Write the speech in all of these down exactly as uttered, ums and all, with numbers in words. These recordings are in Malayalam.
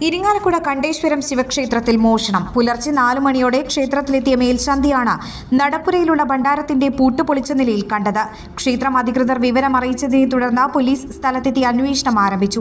ഇരിങ്ങാലക്കുട കണ്ടേശ്വരം ശിവക്ഷേത്രത്തിൽ മോഷണം. പുലർച്ചെ നാലു മണിയോടെ ക്ഷേത്രത്തിലെത്തിയ മേൽശാന്തിയാണ് നടപ്പുരയിലുള്ള ഭണ്ഡാരത്തിന്റെ പൂട്ട് പൊളിച്ച നിലയിൽ കണ്ടത്. ക്ഷേത്രം അധികൃതർ വിവരം അറിയിച്ചതിനെ തുടർന്ന് പോലീസ് സ്ഥലത്തെത്തി അന്വേഷണം ആരംഭിച്ചു.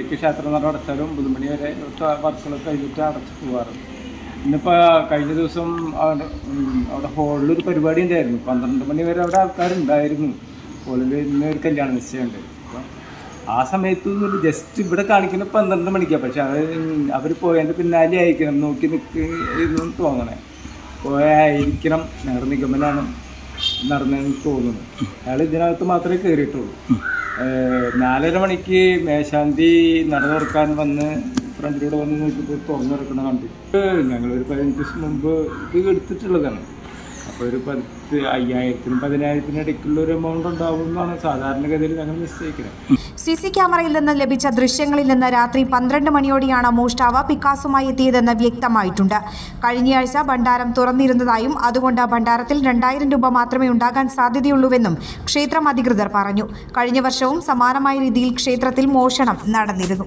ഇന്നിപ്പോൾ കഴിഞ്ഞ ദിവസം അവിടെ ഹോളിലൊരു പരിപാടി ഉണ്ടായിരുന്നു. പന്ത്രണ്ട് മണി വരെ അവിടെ ആൾക്കാരുണ്ടായിരുന്നു. ഹോളിൽ ഇന്ന് ഒരു കല്യാണ നിശ്ചയമുണ്ട്. ആ സമയത്ത് ജസ്റ്റ് ഇവിടെ കാണിക്കുന്ന പന്ത്രണ്ട് മണിക്കാണ്. പക്ഷെ അവർ അവർ പോയതിൻ്റെ പിന്നാലെ ആയിരിക്കണം നോക്കി നിൽക്കുന്നു തോന്നണേ. പോയായിരിക്കണം ഞങ്ങളുടെ നിഗമനാണ് നടന്നതെന്ന് തോന്നുന്നു. അയാൾ ഇതിനകത്ത് മാത്രമേ കയറിയിട്ടുള്ളൂ. നാലര മണിക്ക് മേശാന്തി നട തുറക്കാൻ വന്ന് ഫ്രണ്ടിലൂടെ വന്ന് നോക്കിയപ്പോൾ തുറന്നിറക്കണ കണ്ടിട്ട് ഞങ്ങളൊരു പതിനഞ്ച് ദിവസം മുമ്പ് ഇത് എടുത്തിട്ടുള്ളതാണ്. അപ്പോൾ ഒരു പത്ത് അയ്യായിരത്തിനും പതിനായിരത്തിനും ഇടയ്ക്കുള്ള ഒരു എമൗണ്ട് ഉണ്ടാവും എന്നാണ് സാധാരണഗതിയിൽ ഞങ്ങൾ നിശ്ചയിക്കുന്നത്. സി സി ക്യാമറയിൽ നിന്ന് ലഭിച്ച ദൃശ്യങ്ങളിൽ നിന്ന് രാത്രി പന്ത്രണ്ട് മണിയോടെയാണ് മോഷ്ടാവ് പിക്കാസുമായി എത്തിയതെന്ന് വ്യക്തമായിട്ടുണ്ട്. കഴിഞ്ഞയാഴ്ച ഭണ്ഡാരം തുറന്നിരുന്നതായും അതുകൊണ്ട് ഭണ്ഡാരത്തിൽ രണ്ടായിരം രൂപ മാത്രമേ ഉണ്ടാകാൻ സാധ്യതയുള്ളൂവെന്നും ക്ഷേത്രം അധികൃതർ പറഞ്ഞു. കഴിഞ്ഞ വർഷവും സമാനമായ രീതിയിൽ ക്ഷേത്രത്തിൽ മോഷണം നടന്നിരുന്നു.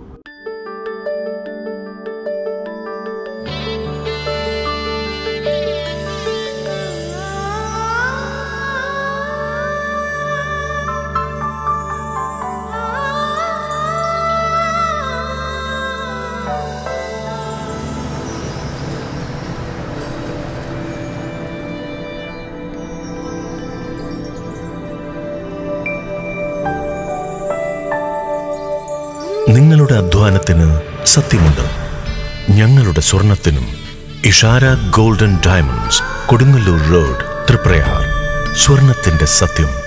നിങ്ങളുടെ അധ്വാനത്തിന് സത്യമുണ്ട്. ഞങ്ങളുടെ സ്വർണത്തിനും. Ishara golden diamonds, Kodungallur road, Triprayar. സ്വർണത്തിന്റെ സത്യം.